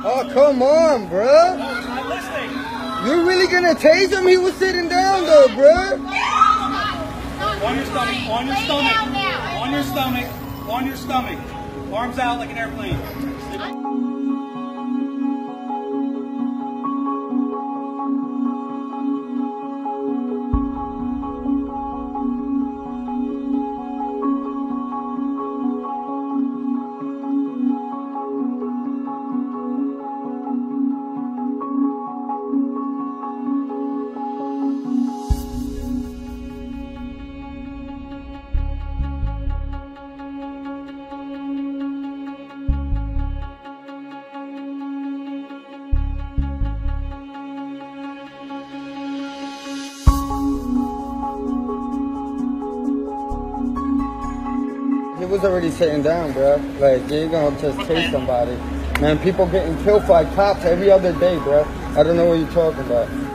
Oh, come on, bro. No, he's not listening. You're really gonna tase him? He was sitting down though, bro. On your stomach, on your stomach, on your stomach, on your stomach. Arms out like an airplane. He was already sitting down, bro. Like, you ain't gonna just chase somebody. Man, people getting killed by cops every other day, bro. I don't know what you're talking about.